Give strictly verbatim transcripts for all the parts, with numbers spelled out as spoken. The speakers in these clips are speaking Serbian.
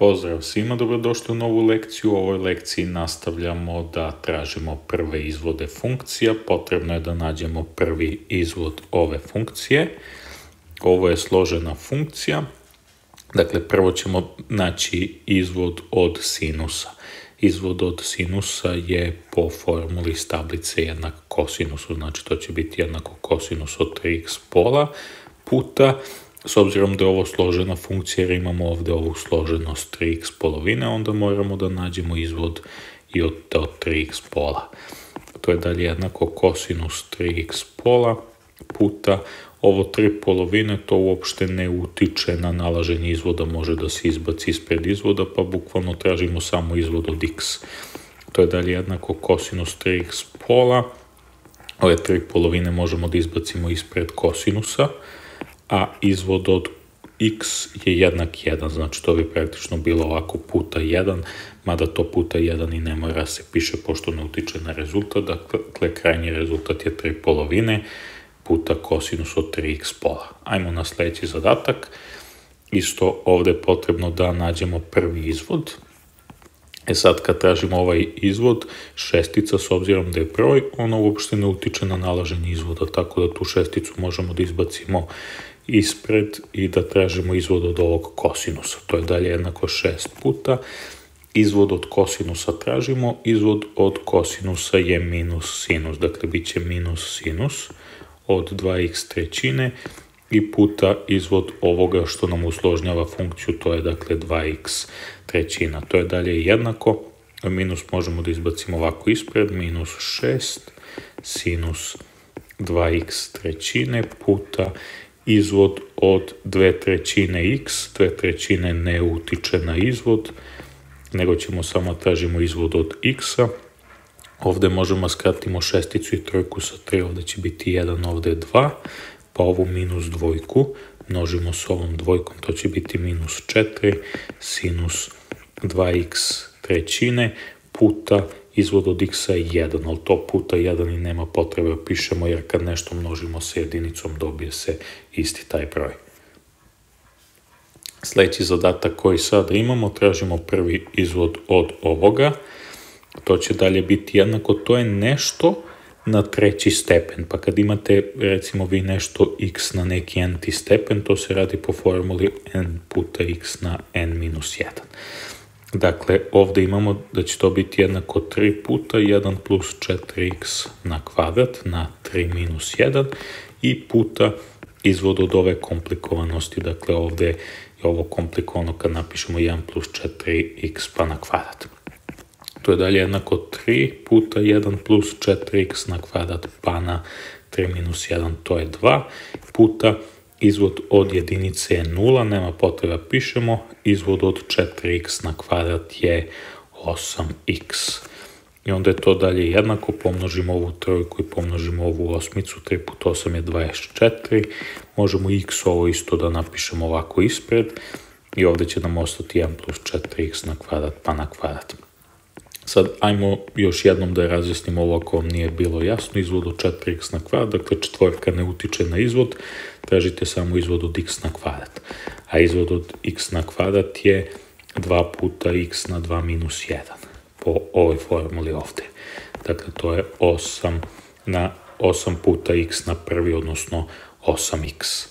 Pozdrav svima, dobrodošli u novu lekciju. U ovoj lekciji nastavljamo da tražimo prve izvode funkcija. Potrebno je da nađemo prvi izvod ove funkcije. Ovo je složena funkcija. Dakle, prvo ćemo naći izvod od sinusa. Izvod od sinusa je po formuli iz tablice jednak kosinusu, znači to će biti jednako kosinus od tri x pola puta, s obzirom da je ovo složena funkcija jer imamo ovdje ovu složenost tri x polovine, onda moramo da nađemo izvod i od, od tri x pola. To je dalje jednako kosinus tri x pola puta ovo tri polovine, to uopšte ne utiče na nalaženje izvoda, može da se izbaci ispred izvoda, pa bukvalno tražimo samo izvod od x. To je dalje jednako kosinus tri x pola, ove tri polovine možemo da izbacimo ispred kosinusa, a izvod od x je jednak jedan, znači to bi praktično bilo ovako puta jedan, mada to puta jedan i ne mora se piše pošto ne utiče na rezultat, dakle krajnji rezultat je tri polovine puta kosinus od tri x pola. Ajmo na sljedeći zadatak. Isto ovdje je potrebno da nađemo prvi izvod. E sad kad tražimo ovaj izvod, šestica s obzirom da je broj, ona uopšte ne utiče na nalaženje izvoda, tako da tu šesticu možemo da izbacimo ispred i da tražimo izvod od ovog kosinusa. To je dalje jednako šest puta. Izvod od kosinusa tražimo, izvod od kosinusa je minus sinus, dakle bit će minus sinus od dva x trećine i puta izvod ovoga što nam usložnjava funkciju, to je dakle dva x trećina. To je dalje jednako, minus možemo da izbacimo ovako ispred, minus šest sinus dva x trećine puta izvod od dve trećine x, dve trećine ne utiče na izvod, nego ćemo samo tražimo izvod od x-a. Ovdje možemo skratimo šesticu i trojku sa tri, ovdje će biti jedan, ovdje je dva, pa ovu minus dvojku množimo s ovom dvojkom, to će biti minus četiri sinus dva x trećine puta izvod od x-a je jedan, ali to puta jedan i nema potrebe pišemo jer kad nešto množimo sa jedinicom dobije se isti taj broj. Sljedeći zadatak koji sada imamo, tražimo prvi izvod od ovoga. To će dalje biti jednako, to je nešto na treći stepen, pa kad imate recimo vi nešto x na neki n-ti stepen, to se radi po formuli n puta x na n minus jedan. Dakle, ovdje imamo da će to biti jednako tri puta jedan plus četiri x na kvadrat na tri minus jedan i puta izvod od ove komplikovanosti, dakle ovdje je ovo komplikovano kad napišemo jedan plus četiri x pa na kvadrat. To je dalje jednako tri puta jedan plus četiri x na kvadrat pa na tri minus jedan, to je dva, puta izvod od jedinice je nula, nema potreba pišemo, izvod od četiri x na kvadrat je osam x. I onda je to dalje jednako, pomnožimo ovu trojku i pomnožimo ovu osmicu, tri puta osam je dvadeset četiri, možemo x ovo isto da napišemo ovako ispred i ovdje će nam ostati jedan plus četiri x na kvadrat pa na kvadrat. Sad, ajmo još jednom da razjasnimo ovo ako vam nije bilo jasno. Izvod od četiri x na kvadrat, dakle četvorka ne utiče na izvod, tražite samo izvod od x na kvadrat. A izvod od x na kvadrat je dva puta x na dva minus jedan, po ovoj formuli ovdje. Dakle, to je osam na osam puta x na prvi, odnosno osam x.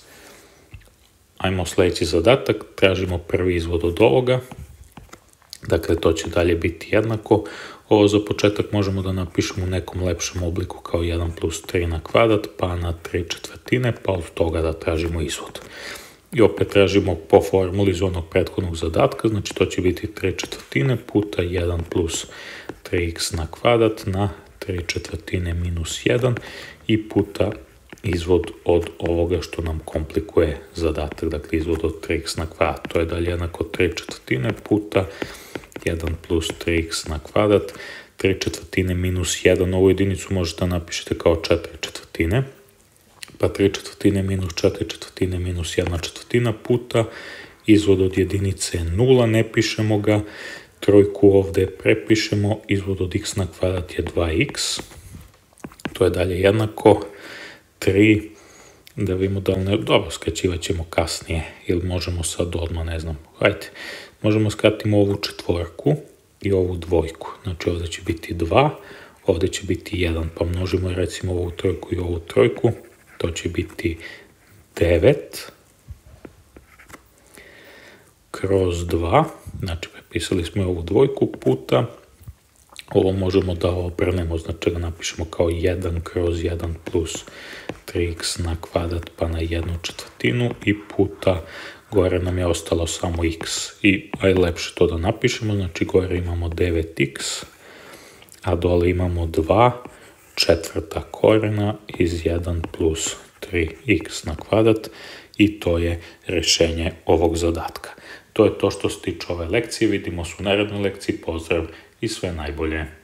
Ajmo sljedeći zadatak, tražimo prvi izvod od ovoga. Dakle, to će dalje biti jednako. Ovo za početak možemo da napišemo u nekom lepšem obliku kao jedan plus tri na kvadrat, pa na tri četvrtine, pa od toga da tražimo izvod. I opet tražimo po formuli iz onog prethodnog zadatka, znači to će biti tri četvrtine puta jedan plus tri x na kvadrat na tri četvrtine minus jedan i puta izvod od ovoga što nam komplikuje zadatak, dakle izvod od tri x na kvadrat. To je dalje jednako tri četvrtine puta jedan plus tri x na kvadrat, tri četvrtine minus jedan, ovu jedinicu možete napišete kao četiri četvrtine, pa tri četvrtine minus četiri četvrtine minus jedna četvrtina puta izvod od jedinice je nula, ne pišemo ga, trojku ovdje prepišemo, izvod od x na kvadrat je dva x, to je dalje jednako tri, da vidimo da li ne, dobro, skraćivat ćemo kasnije ili možemo sad odmah, ne znam, hajde, možemo skratimo ovu četvorku i ovu dvojku. Znači ovdje će biti dva, ovdje će biti jedan, pa množimo recimo ovu trojku i ovu trojku, to će biti devet kroz dva, znači prepisali smo ovu dvojku puta, ovo možemo da obrnemo, znači da napišemo kao jedan kroz jedan plus tri x na kvadrat pa na jednu četvrtinu i puta gore nam je ostalo samo x. I aj lepše to da napišemo, znači gore imamo devet x, a dole imamo dva četvrta korena iz jedan plus tri x na kvadrat i to je rješenje ovog zadatka. To je to što se tiče ove lekcije, vidimo se u narednoj lekciji, pozdrav i sve najbolje.